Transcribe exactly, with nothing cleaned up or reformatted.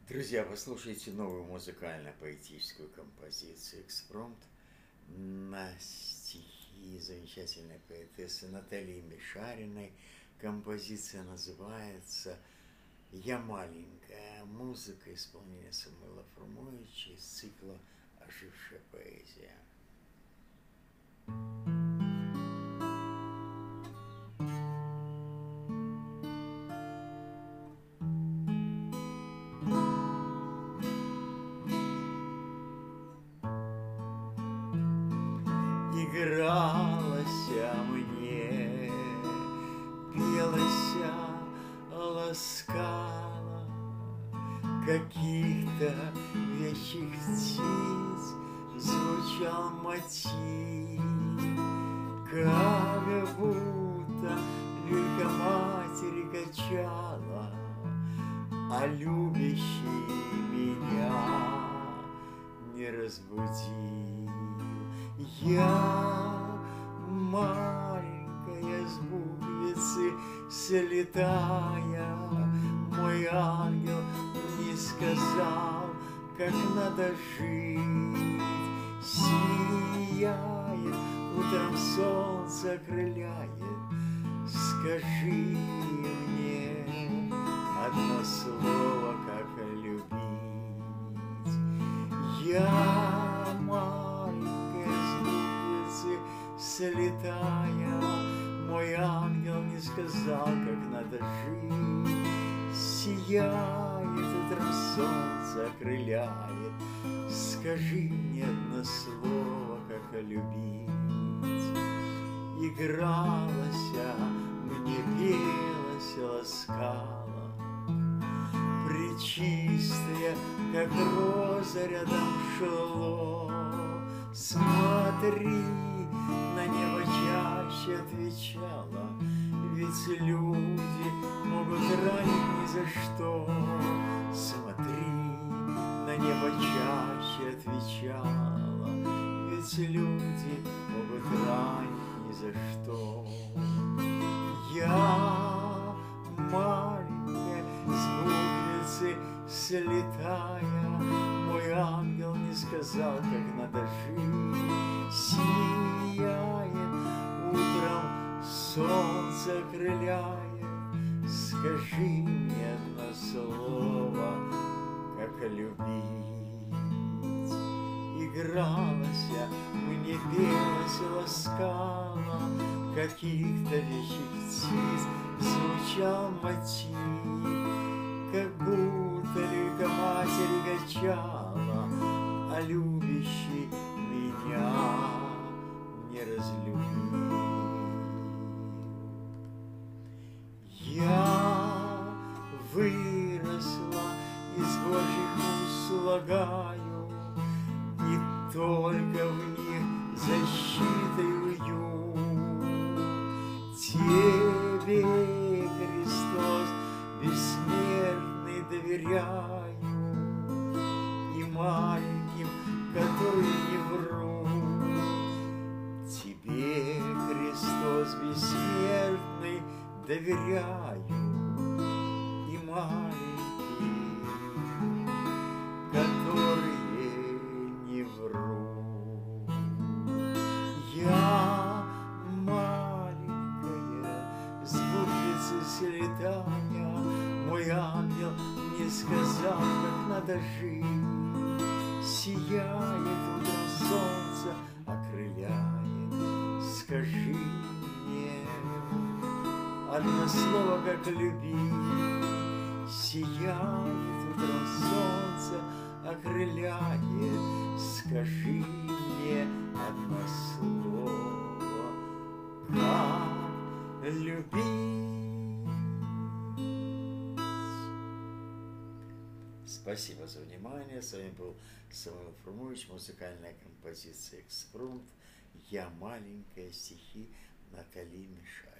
Друзья, вы слушаете новую музыкально-поэтическую композицию «Экспромт» на стихи замечательной поэтессы Натальи Мишариной. Композиция называется «Я маленькая». Музыка исполнения Самуила Фрумовича из цикла «Ожившая поэзия». Игралася мне, пелася, ласкала каких-то вещих птиц, звучал мотив, как будто люлька матери качала, а любящий меня не разбудил. Я маленькая с буквицы слетая, мой ангел не сказал, как надо жить. Сияет, утром солнце окрыляет, скажи мне одно слово, как любить. Я слетая, мой ангел не сказал, как надо жить. Сияет, утром солнце окрыляет, скажи мне одно слово, как любить. Игралася, мне пелася, ласкала, пречистая, как роза рядом шло. Смотри, на небо чаще отвечала, ведь люди могут ранить ни за что. Смотри, на небо чаще отвечала, ведь люди могут ранить ни за что. Я маленькая с буквицы слетая, мой ангел не сказал, как надо жить. Сияет, утром солнце окрыляет, скажи мне одно слово, как любить. Игралася, мне пелася, ласкала каких-то вещих птиц, звучал мотив, как будто люлька матери качала, а любящий меня не разлюбил. Я выросла, из Божьих уст слагаю, и только в них защита и уют. Тебе, Христос, бессмертный доверяю, и маленьким, которые не врут. Тебе, Христос бессмертный, доверяю, и маленьким, которые не врут. Я маленькая, с буквицы слетая, мой ангел не сказал, как надо жить. Сияет, утром солнце окрыляет, скажи мне одно слово, как любить. Сияет, утром солнце окрыляет, скажи мне одно слово, как любить. Спасибо за внимание. С вами был Самуил Фрумович, музыкальная композиция «Экспромт». Я маленькая, стихи Натальи Мишариной.